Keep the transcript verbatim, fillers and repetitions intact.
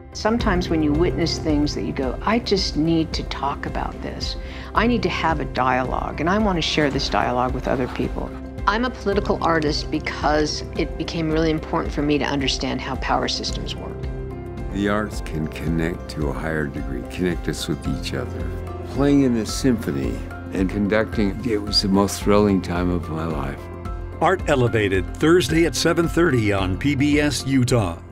Sometimes when you witness things that you go, I just need to talk about this. I need to have a dialogue, and I want to share this dialogue with other people. I'm a political artist because it became really important for me to understand how power systems work. The arts can connect to a higher degree, connect us with each other. Playing in a symphony and conducting, it was the most thrilling time of my life. Art Elevated, Thursday at seven thirty on P B S Utah.